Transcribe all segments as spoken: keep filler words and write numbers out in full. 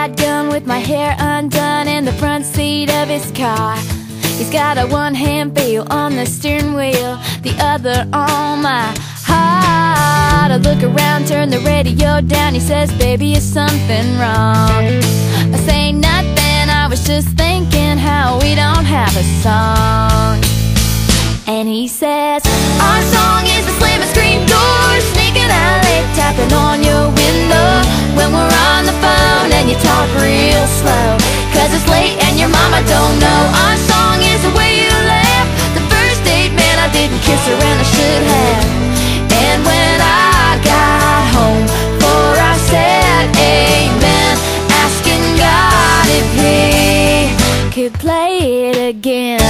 shotgun with my hair undone in the front seat of his car. He's got a one-hand feel on the steering wheel, the other on my heart. I look around, turn the radio down. He says, baby, is something wrong? I say nothing, I was just thinking how we don't have a song. And he says, our song is the slamming screen door, sneaking out late, tapping on your window when we're on the phone and you talk real slow, cause it's late and your mama don't know. Our song is the way you laugh, the first date, man, I didn't kiss her and I should have. And when I got home for I said amen, asking God if he could play it again.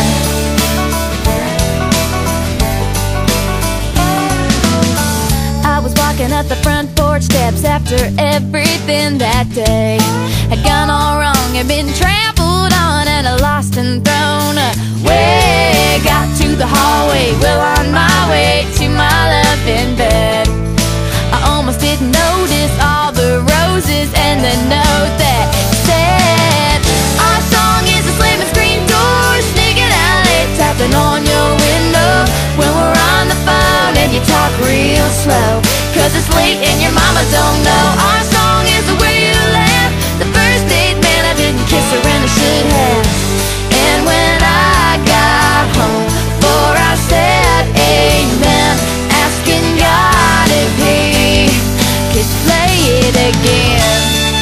Walking up the front porch steps after everything that day had gone all wrong, had been trampled on and lost and thrown away. Got to the hallway, well on my way to my love in bed. I almost didn't notice all the roses and the note that said, our song is a slamming screen door, sneaking out late, tapping on your window when we're on the phone and you talk real slow, cause it's late and your mama don't know. Our song is the way you laugh, the first date, man, I didn't kiss her and I should have. And when I got home for I said amen, asking God if he could play it again.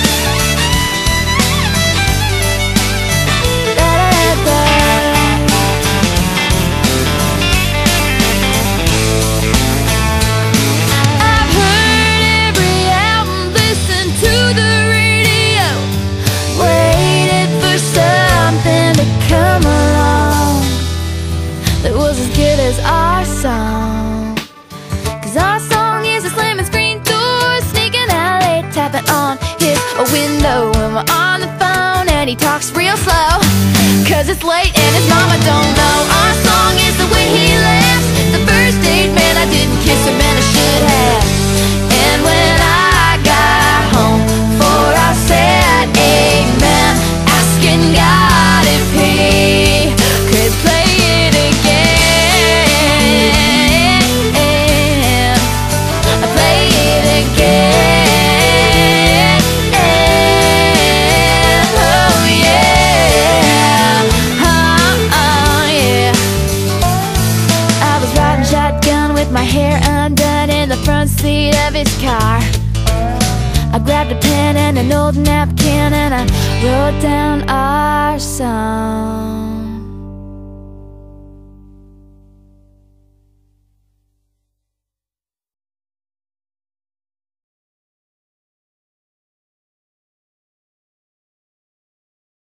Our song, cause our song is a slamming screen door, sneaking out late, tapping on his window when we're on the phone and he talks real slow, cause it's late and his mama don't know. Our song is the way he laughs, the first date, man, I didn't kiss him and I should have. And when I got home for I said amen, asking God if he could play it again. My hair undone in the front seat of his car. I grabbed a pen and an old napkin and I wrote down our song.